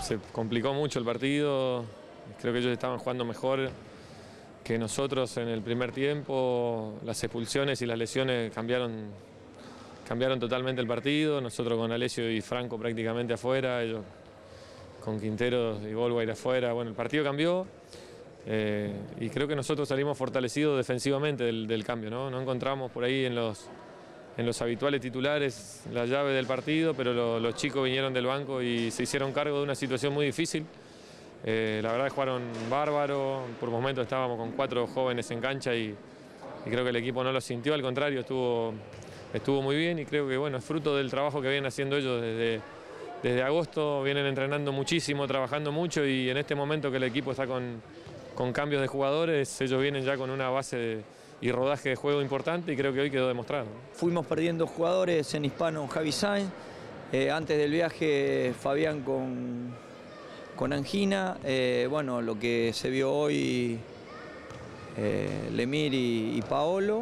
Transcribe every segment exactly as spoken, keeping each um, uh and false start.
se complicó mucho el partido, creo que ellos estaban jugando mejor que nosotros en el primer tiempo, las expulsiones y las lesiones cambiaron, cambiaron totalmente el partido, nosotros con Alessio y Franco prácticamente afuera, ellos con Quintero y Goldwire afuera, bueno, el partido cambió eh, y creo que nosotros salimos fortalecidos defensivamente del, del cambio, ¿no? No encontramos por ahí en los, en los habituales titulares la llave del partido, pero lo, los chicos vinieron del banco y se hicieron cargo de una situación muy difícil. Eh, la verdad jugaron bárbaro, por momentos estábamos con cuatro jóvenes en cancha y, y creo que el equipo no lo sintió, al contrario, estuvo, estuvo muy bien y creo que bueno, es fruto del trabajo que vienen haciendo ellos desde, desde agosto, vienen entrenando muchísimo, trabajando mucho y en este momento que el equipo está con, con cambios de jugadores, ellos vienen ya con una base de, y rodaje de juego importante y creo que hoy quedó demostrado. Fuimos perdiendo jugadores en Hispano, Javi Sainz, eh, antes del viaje Fabián con... con angina, eh, bueno, lo que se vio hoy, eh, Lemir y, y Paolo.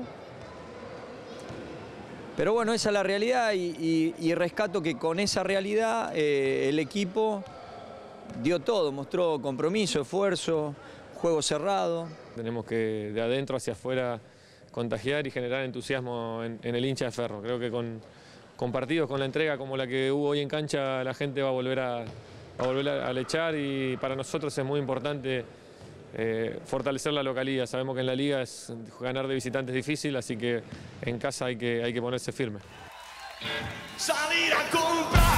Pero bueno, esa es la realidad y, y, y rescato que con esa realidad eh, el equipo dio todo, mostró compromiso, esfuerzo, juego cerrado. Tenemos que de adentro hacia afuera contagiar y generar entusiasmo en, en el hincha de Ferro. Creo que con, con partidos, con la entrega como la que hubo hoy en cancha, la gente va a volver a... a volver a lechar y para nosotros es muy importante eh, fortalecer la localidad. Sabemos que en la liga es, ganar de visitante es difícil, así que en casa hay que, hay que ponerse firme. Salir a comprar.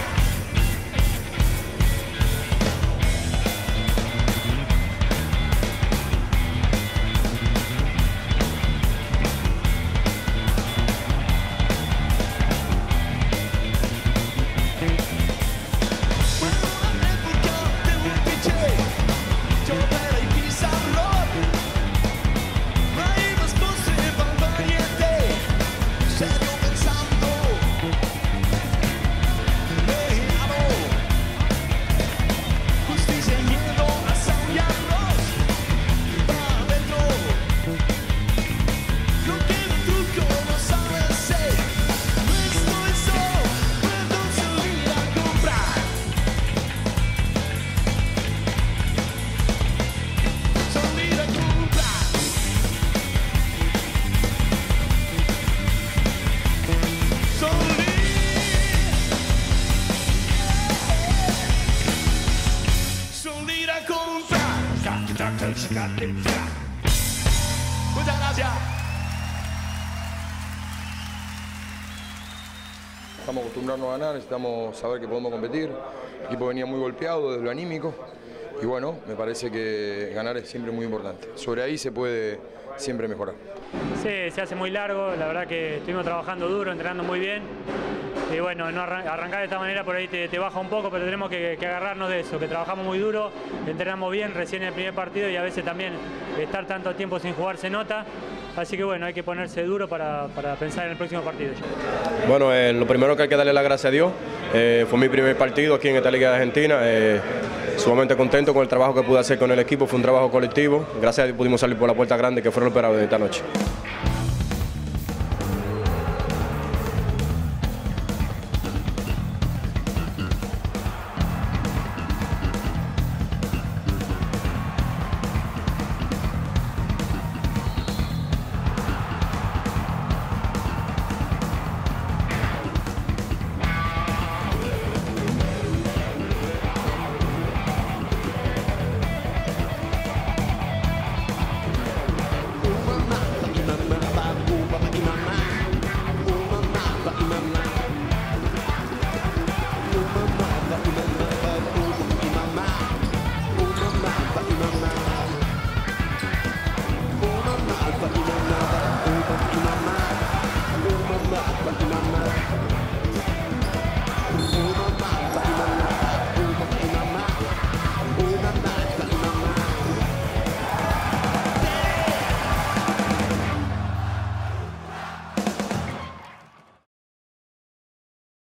Muchas gracias. Estamos acostumbrarnos a ganar, necesitamos saber que podemos competir. El equipo venía muy golpeado desde lo anímico y bueno, me parece que ganar es siempre muy importante. Sobre ahí se puede siempre mejorar. Sí, se hace muy largo, la verdad que estuvimos trabajando duro, entrenando muy bien. Y bueno, no arran arrancar de esta manera por ahí te, te baja un poco, pero tenemos que, que agarrarnos de eso, que trabajamos muy duro, entrenamos bien recién en el primer partido y a veces también estar tanto tiempo sin jugar se nota. Así que bueno, hay que ponerse duro para, para pensar en el próximo partido. Bueno, eh, lo primero que hay que darle la gracia a Dios. Eh, fue mi primer partido aquí en esta Liga de Argentina. Eh, sumamente contento con el trabajo que pude hacer con el equipo, fue un trabajo colectivo. Gracias a Dios pudimos salir por la puerta grande, que fue lo esperado de esta noche.